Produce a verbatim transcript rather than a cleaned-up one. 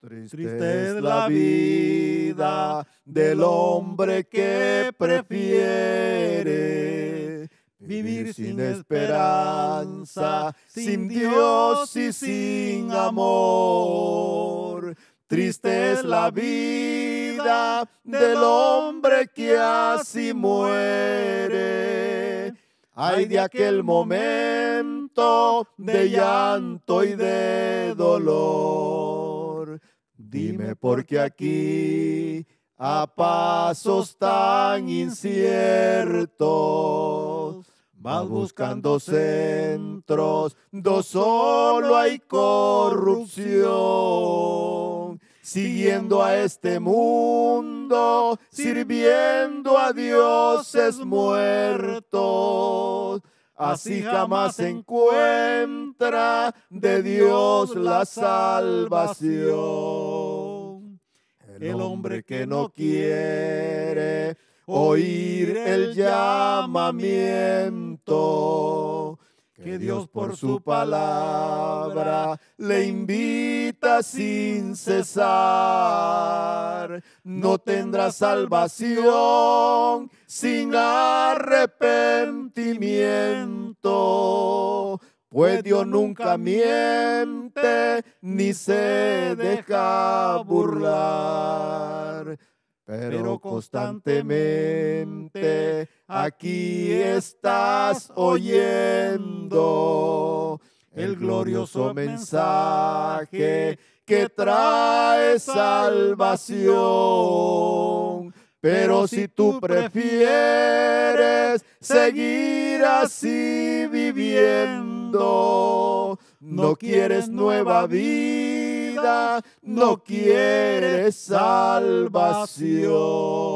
Triste es la vida del hombre que prefiere vivir sin esperanza, sin Dios y sin amor. Triste es la vida del hombre que así muere. Ay de aquel momento de llanto y de dolor. Dime por qué aquí, a pasos tan inciertos, vas buscando centros, do solo hay corrupción. Siguiendo a este mundo, sirviendo a dioses muertos. Así jamás se encuentra de Dios la salvación. El hombre que no quiere oír el llamamiento que Dios por su palabra le invita sin cesar, no tendrá salvación sin arrepentimiento, pues Dios nunca miente ni se deja burlar. Pero constantemente aquí estás oyendo el glorioso mensaje que trae salvación. Pero si tú prefieres seguir así viviendo, no quieres nueva vida, no quieres salvación.